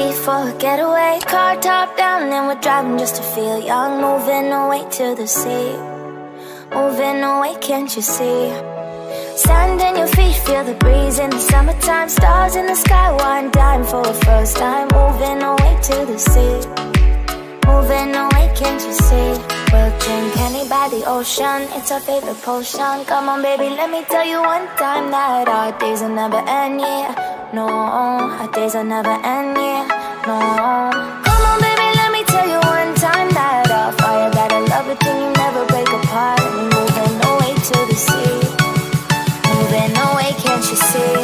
sea for a getaway. Car top down and we're driving just to feel young. Moving away to the sea, moving away, can't you see? Sand in your feet, feel the breeze in the summertime. Stars in the sky, one dime for the first time. Moving away to the sea, moving away, can't you see? We'll drink honey by the ocean, it's our favorite potion. Come on baby, let me tell you one time that our days will never end, yeah. No, our days will never end, yeah. No. Come on baby, let me tell you one time that our fire got a love it till you never break apart. We're moving away to the sea, moving away, can't you see?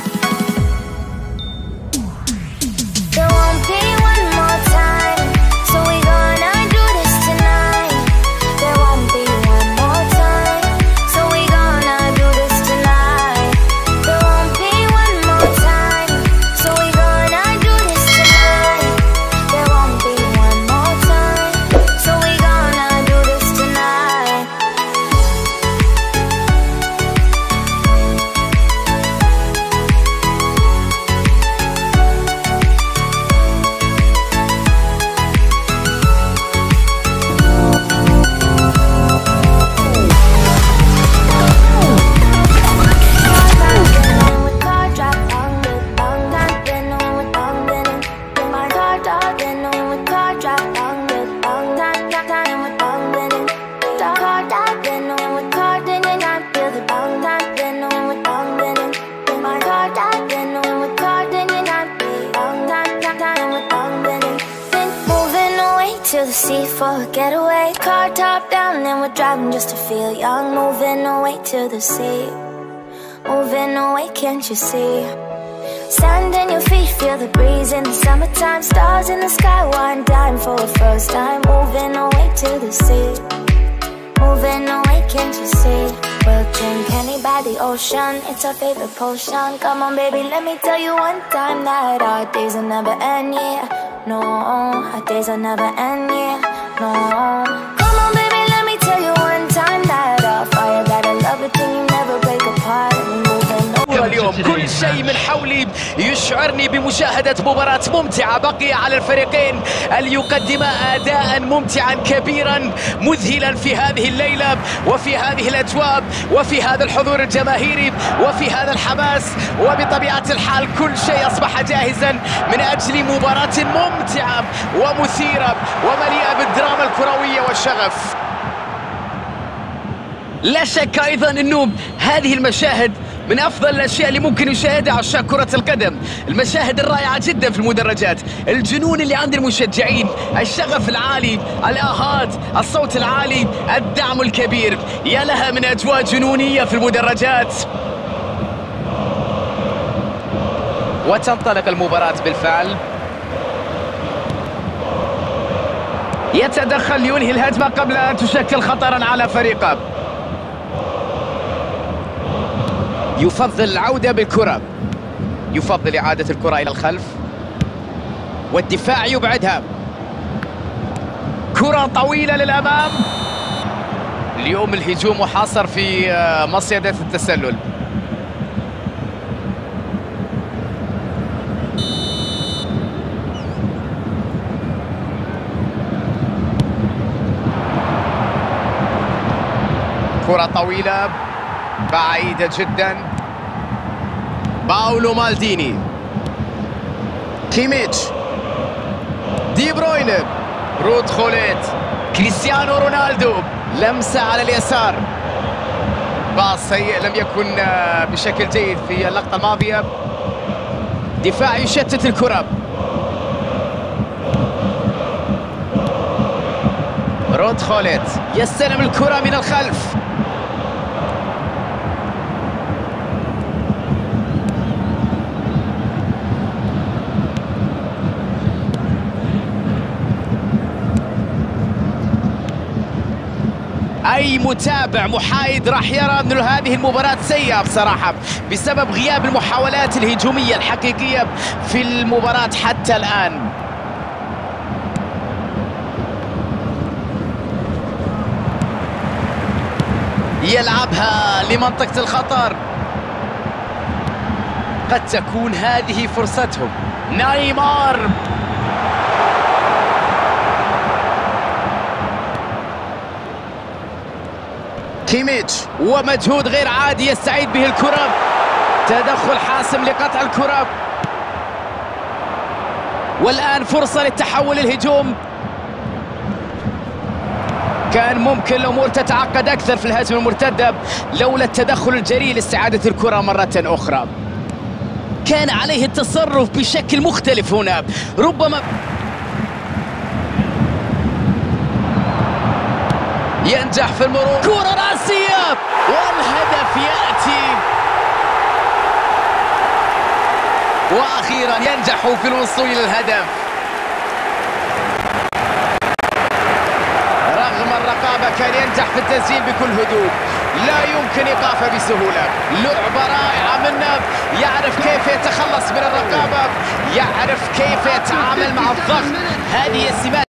There won't be one more time, so we gonna do this tonight. There won't be one more time, so we gonna do this tonight. There won't be one more time, so we gonna do this tonight. There won't be one more time, so we gonna do this tonight. To the sea for a getaway. Car top down and we're driving just to feel young. Moving away to the sea, moving away, can't you see? Sand in your feet, feel the breeze in the summertime. Stars in the sky, one dime for the first time. Moving away to the sea, moving away, can't you see? We'll drink honey by the ocean, it's our favorite potion. Come on baby, let me tell you one time that our days will never end, yeah. No, our days will never end, yeah. No. Come on baby, let me tell you one time that our fire got a love it till you never break apart. And we're moving away. اليوم كل شيء من حولي يشعرني بمشاهدة مباراة ممتعة. بقي على الفريقين أن يقدم أداء ممتعا كبيرا مذهلا في هذه الليلة وفي هذه الأجواء وفي هذا الحضور الجماهيري وفي هذا الحماس. وبطبيعة الحال كل شيء أصبح جاهزا من أجل مباراة ممتعة ومثيرة ومليئة بالدراما الكروية والشغف. لا شك أيضا أنه هذه المشاهد من أفضل الأشياء اللي ممكن يشاهدها عشاق كرة القدم. المشاهد الرائعة جدا في المدرجات، الجنون اللي عند المشجعين، الشغف العالي، الآهات، الصوت العالي، الدعم الكبير. يا لها من أجواء جنونية في المدرجات. وتنطلق المباراة بالفعل. يتدخل لينهي الهجمة قبل أن تشكل خطرا على فريقه. يفضل العودة بالكرة، يفضل إعادة الكرة إلى الخلف والدفاع يبعدها. كرة طويلة للأمام. اليوم الهجوم محاصر في مصيدة التسلل. كرة طويلة بعيدة جدا. باولو مالديني، كيميتش، دي بروين، رود خوليت، كريستيانو رونالدو، لمسة على اليسار. باص سيء لم يكن بشكل جيد في اللقطة الماضية. دفاع يشتت الكرة. رود خوليت يستلم الكرة من الخلف. أي متابع محايد راح يرى أن هذه المباراة سيئة بصراحة بسبب غياب المحاولات الهجومية الحقيقية في المباراة حتى الآن. يلعبها لمنطقة الخطر. قد تكون هذه فرصتهم. نيمار كيميتش ومجهود غير عادي يستعيد به الكرة. تدخل حاسم لقطع الكرة، والآن فرصة للتحول الهجوم. كان ممكن الأمور تتعقد أكثر في الهجمة المرتدة لولا التدخل الجريء لاستعادة الكرة مرة أخرى. كان عليه التصرف بشكل مختلف هنا، ربما ينجح في المرور. كرة راسية والهدف يأتي، وأخيرا ينجح في الوصول إلى الهدف. رغم الرقابة كان ينجح في التسجيل بكل هدوء، لا يمكن إيقافه بسهولة. لعبة رائعة منه، يعرف كيف يتخلص من الرقابة، يعرف كيف يتعامل مع الضغط. هذه السمات